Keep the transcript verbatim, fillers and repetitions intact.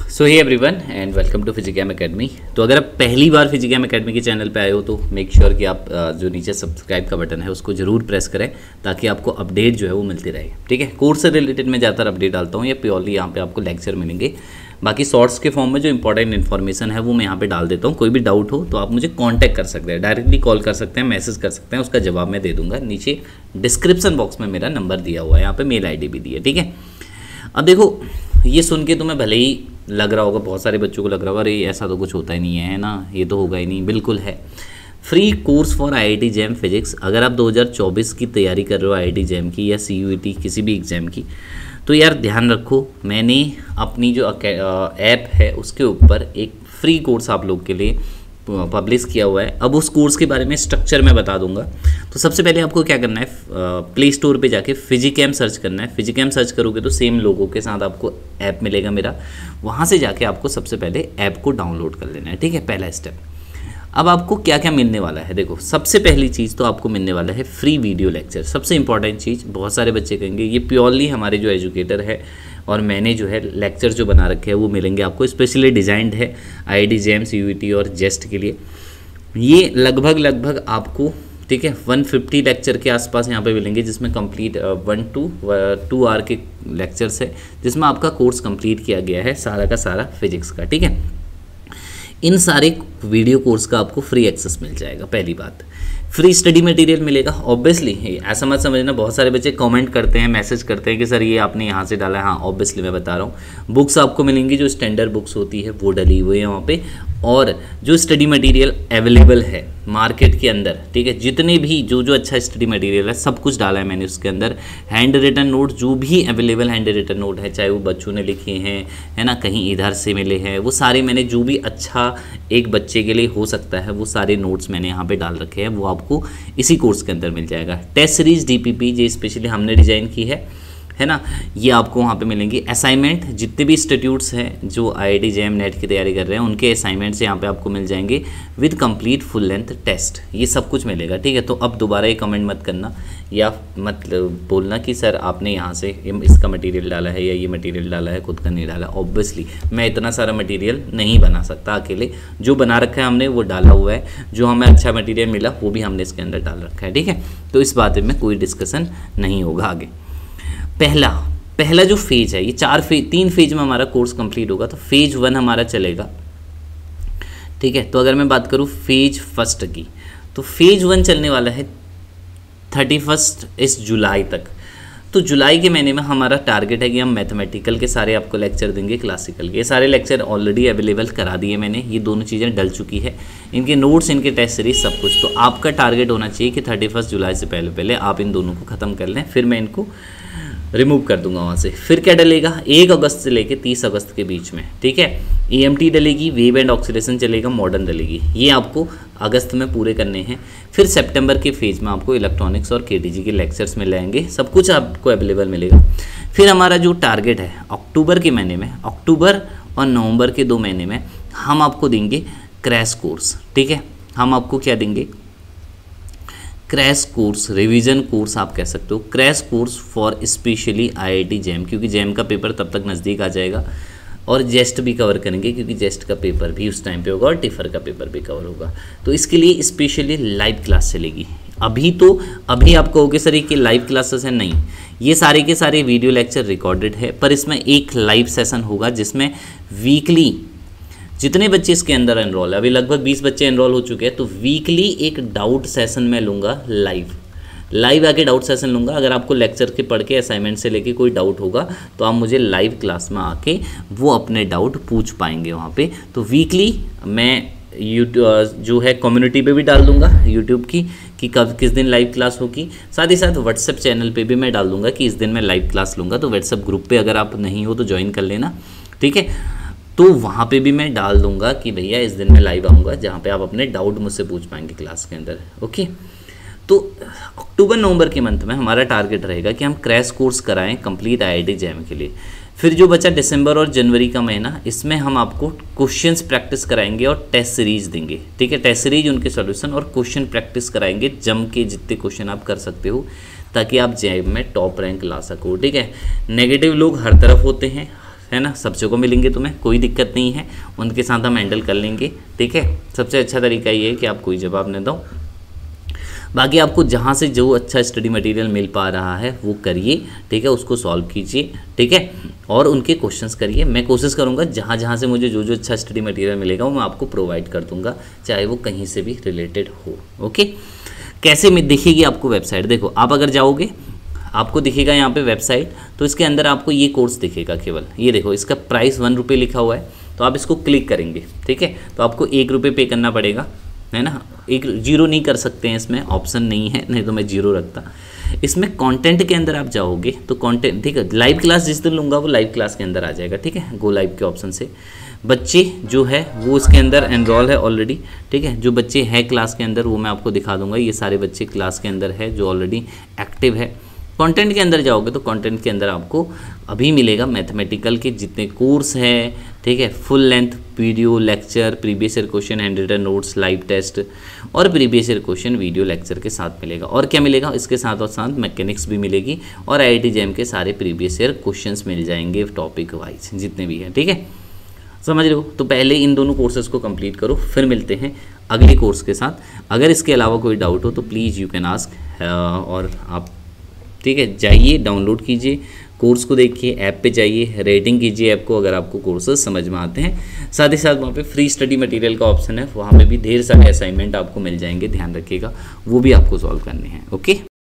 So hey everyone and welcome to Physichem Academy. तो अगर आप पहली बार फिजिकैम एकेडमी के चैनल पे आए हो तो मेक श्योर sure कि आप जो नीचे सब्सक्राइब का बटन है उसको जरूर प्रेस करें ताकि आपको अपडेट जो है वो मिलती रहे। ठीक है, कोर्स से रिलेटेड मैं ज़्यादातर अपडेट डालता हूँ या प्योरली यहाँ पे आपको लेक्चर मिलेंगे। बाकी शॉर्ट्स के फॉर्म में जो इंपॉर्टेंट इन्फॉर्मेशन है वो मैं यहाँ पे डाल देता हूँ। कोई भी डाउट हो तो आप मुझे कॉन्टैक्ट कर सकते हैं, डायरेक्टली कॉल कर सकते हैं, मैसेज कर सकते हैं, उसका जवाब मैं दे दूँगा। नीचे डिस्क्रिप्शन बॉक्स में मेरा नंबर दिया हुआ है, यहाँ पर मेल आई डी भी दी है। ठीक है, अब देखो ये सुन के तुम्हें भले ही लग रहा होगा, बहुत सारे बच्चों को लग रहा होगा अरे ऐसा तो कुछ होता ही नहीं है ना, ये तो होगा ही नहीं। बिल्कुल है, free course for IIT JAM physics. अगर आप दो हज़ार चौबीस की तैयारी कर रहे हो आईआईटी जैम की या सीयूईटी किसी भी एग्ज़ाम की, तो यार ध्यान रखो, मैंने अपनी जो ऐप है उसके ऊपर एक फ्री कोर्स आप लोग के लिए पब्लिश किया हुआ है। अब उस कोर्स के बारे में स्ट्रक्चर मैं बता दूंगा। तो सबसे पहले आपको क्या करना है, प्ले स्टोर पे जाके फिजिकैम सर्च करना है। फिजिकैम सर्च करोगे तो सेम लोगों के साथ आपको ऐप मिलेगा मेरा, वहाँ से जाके आपको सबसे पहले ऐप को डाउनलोड कर लेना है। ठीक है, पहला स्टेप। अब आपको क्या क्या मिलने वाला है, देखो सबसे पहली चीज़ तो आपको मिलने वाला है फ्री वीडियो लेक्चर। सबसे इंपॉर्टेंट चीज़, बहुत सारे बच्चे कहेंगे ये प्योरली हमारे जो एजुकेटर है और मैंने जो है लेक्चर जो बना रखे हैं वो मिलेंगे आपको, स्पेशली डिज़ाइंड है आईआईटी जेम, सीयूईटी और जेस्ट के लिए। ये लगभग लगभग आपको, ठीक है, एक सौ पचास लेक्चर के आसपास यहाँ पे मिलेंगे, जिसमें complete one to two hour के लेक्चर्स है, जिसमें आपका कोर्स कंप्लीट किया गया है सारा का सारा फिजिक्स का। ठीक है, इन सारे वीडियो कोर्स का आपको फ्री एक्सेस मिल जाएगा। पहली बात, फ्री स्टडी मटेरियल मिलेगा। ऑब्वियसली ऐसा मत समझना, बहुत सारे बच्चे कमेंट करते हैं, मैसेज करते हैं कि सर ये आपने यहाँ से डाला है। हाँ, ऑब्वियसली मैं बता रहा हूँ, बुक्स आपको मिलेंगी जो स्टैंडर्ड बुक्स होती है वो डली हुई है वहाँ पे, और जो स्टडी मटेरियल अवेलेबल है मार्केट के अंदर, ठीक है, जितने भी जो जो अच्छा स्टडी मटेरियल है सब कुछ डाला है मैंने उसके अंदर। हैंड रिटन नोट जो भी अवेलेबल हैंड रिटन नोट है, चाहे वो बच्चों ने लिखे हैं, है ना, कहीं इधर से मिले हैं, वो सारे मैंने जो भी अच्छा एक बच्चे के लिए हो सकता है वो सारे नोट्स मैंने यहाँ पे डाल रखे हैं, वो आपको इसी कोर्स के अंदर मिल जाएगा। टेस्ट सीरीज डीपीपी जो स्पेशली हमने डिज़ाइन की है है ना, ये आपको वहाँ पे मिलेंगी। असाइनमेंट जितने भी इंस्टीट्यूट्स हैं जो आईआईटी जेएम नेट की तैयारी कर रहे हैं उनके असाइनमेंट्स यहाँ पे आपको मिल जाएंगे with complete full length test, ये सब कुछ मिलेगा। ठीक है, तो अब दोबारा ये कमेंट मत करना या मत बोलना कि सर आपने यहाँ से इसका मटेरियल डाला है या ये मटेरियल डाला है, खुद का नहीं डाला। ऑब्वियसली मैं इतना सारा मटेरियल नहीं बना सकता अकेले, जो बना रखा है हमने वो डाला हुआ है, जो हमें अच्छा मटेरियल मिला वो भी हमने इसके अंदर डाल रखा है। ठीक है, तो इस बात में कोई डिस्कशन नहीं होगा आगे। पहला पहला जो फेज है, ये चार फेज तीन फेज में हमारा कोर्स कंप्लीट होगा, तो फेज वन हमारा चलेगा। ठीक है, तो अगर मैं बात करूँ फेज फर्स्ट की, तो फेज वन चलने वाला है थर्टी फर्स्ट इस जुलाई तक। तो जुलाई के महीने में हमारा टारगेट है कि हम मैथमेटिकल के सारे आपको लेक्चर देंगे, क्लासिकल के ये सारे लेक्चर ऑलरेडी अवेलेबल करा दिए मैंने, ये दोनों चीज़ें डल चुकी है, इनके नोट्स, इनके टेस्ट सीरीज सब कुछ। तो आपका टारगेट होना चाहिए कि थर्टी फर्स्ट जुलाई से पहले पहले आप इन दोनों को ख़त्म कर लें, फिर मैं इनको रिमूव कर दूंगा वहाँ से। फिर क्या डलेगा, एक अगस्त से लेके तीस अगस्त के बीच में, ठीक है, ईएमटी डलेगी, वेव एंड ऑक्सीडेशन चलेगा, मॉडर्न डलेगी, ये आपको अगस्त में पूरे करने हैं। फिर सितंबर के फेज में आपको इलेक्ट्रॉनिक्स और केटीजी के लेक्चर्स मिल जाएंगे, सब कुछ आपको अवेलेबल मिलेगा। फिर हमारा जो टारगेट है अक्टूबर के महीने में, अक्टूबर और नवंबर के दो महीने में हम आपको देंगे क्रैश कोर्स। ठीक है, हम आपको क्या देंगे, क्रैश कोर्स, रिवीजन कोर्स आप कह सकते हो, crash course for specially IIT JAM, क्योंकि जेम का पेपर तब तक नज़दीक आ जाएगा, और जेस्ट भी कवर करेंगे क्योंकि जेस्ट का पेपर भी उस टाइम पे होगा और टिफर का पेपर भी कवर होगा। तो इसके लिए स्पेशली लाइव क्लास चलेगी। अभी तो अभी आप कहोगे सर ये कि लाइव क्लासेस हैं, नहीं, ये सारे के सारे वीडियो लेक्चर रिकॉर्डेड है, पर इसमें एक लाइव सेशन होगा जिसमें वीकली जितने बच्चे इसके अंदर एनरोल है, अभी लगभग बीस बच्चे एनरोल हो चुके हैं, तो वीकली एक डाउट सेशन मैं लूँगा लाइव लाइव आके डाउट सेशन लूँगा। अगर आपको लेक्चर के पढ़ के असाइनमेंट से लेके कोई डाउट होगा तो आप मुझे लाइव क्लास में आके वो अपने डाउट पूछ पाएंगे वहाँ पे। तो वीकली मैं यूट्यूब जो है कम्युनिटी पे भी डाल दूँगा यूट्यूब की कि कब किस दिन लाइव क्लास होगी, साथ ही साथ व्हाट्सएप चैनल पे भी मैं डाल दूँगा कि इस दिन मैं लाइव क्लास लूँगा। तो व्हाट्सएप ग्रुप पे अगर आप नहीं हो तो ज्वाइन कर लेना, ठीक है, तो वहाँ पे भी मैं डाल दूंगा कि भैया इस दिन मैं लाइव आऊँगा, जहाँ पे आप अपने डाउट मुझसे पूछ पाएंगे क्लास के अंदर। ओके, तो अक्टूबर नवंबर के मंथ में हमारा टारगेट रहेगा कि हम क्रैश कोर्स कराएं कंप्लीट आईआईटी जेएम के लिए। फिर जो बचा दिसंबर और जनवरी का महीना, इसमें हम आपको क्वेश्चंस प्रैक्टिस कराएंगे और टेस्ट सीरीज देंगे। ठीक है, टेस्ट सीरीज, उनके सॉल्यूशन और क्वेश्चन प्रैक्टिस कराएंगे, जम के जितने क्वेश्चन आप कर सकते हो ताकि आप जेएम में टॉप रैंक ला सको। ठीक है, नेगेटिव लोग हर तरफ होते हैं, है ना, सबसे को मिलेंगे तुम्हें, कोई दिक्कत नहीं है, उनके साथ हम हैंडल कर लेंगे। ठीक है, सबसे अच्छा तरीका ये है कि आप कोई जवाब न दो, बाकी आपको जहाँ से जो अच्छा स्टडी मटेरियल मिल पा रहा है वो करिए। ठीक है, उसको सॉल्व कीजिए। ठीक है, और उनके क्वेश्चंस करिए। मैं कोशिश करूँगा जहाँ जहाँ से मुझे जो जो अच्छा स्टडी मटेरियल मिलेगा वो मैं आपको प्रोवाइड कर दूँगा, चाहे वो कहीं से भी रिलेटेड हो। ओके, कैसे में दिखेगी आपको वेबसाइट, देखो आप अगर जाओगे आपको दिखेगा यहाँ पे वेबसाइट, तो इसके अंदर आपको ये कोर्स दिखेगा केवल, ये देखो इसका प्राइस वन रुपये लिखा हुआ है, तो आप इसको क्लिक करेंगे। ठीक है, तो आपको एक रुपये पे करना पड़ेगा, है ना, एक जीरो नहीं कर सकते हैं, इसमें ऑप्शन नहीं है, नहीं तो मैं जीरो रखता। इसमें कंटेंट के अंदर आप जाओगे तो कंटेंट, ठीक है, लाइव क्लास जिस दिन लूँगा वो लाइव क्लास के अंदर आ जाएगा। ठीक है, गो लाइव के ऑप्शन से बच्चे जो है वो इसके अंदर एनरोल है ऑलरेडी। ठीक है, जो बच्चे हैं क्लास के अंदर वो मैं आपको दिखा दूंगा, ये सारे बच्चे क्लास के अंदर है जो ऑलरेडी एक्टिव है। कंटेंट के अंदर जाओगे तो कंटेंट के अंदर आपको अभी मिलेगा मैथमेटिकल के जितने कोर्स हैं, ठीक है, full length video lecture, previous year question, hand written notes, live test और previous year question video lecture के साथ मिलेगा। और क्या मिलेगा इसके साथ और साथ मैकेनिक्स भी मिलेगी और आई आई टी जेम के सारे प्रीवियस ईयर क्वेश्चंस मिल जाएंगे टॉपिक वाइज जितने भी हैं। ठीक है, समझ रहे हो, तो पहले इन दोनों कोर्सेज को कंप्लीट करो, फिर मिलते हैं अगले कोर्स के साथ। अगर इसके अलावा कोई डाउट हो तो प्लीज़ यू कैन आस्क, और आप ठीक है जाइए डाउनलोड कीजिए कोर्स को, देखिए ऐप पे जाइए, रेटिंग कीजिए ऐप को अगर आपको कोर्सेज समझ में आते हैं। साथ ही साथ वहाँ पे फ्री स्टडी मटेरियल का ऑप्शन है, वहाँ पे भी ढेर सारे असाइनमेंट आपको मिल जाएंगे, ध्यान रखिएगा वो भी आपको सॉल्व करने हैं। ओके।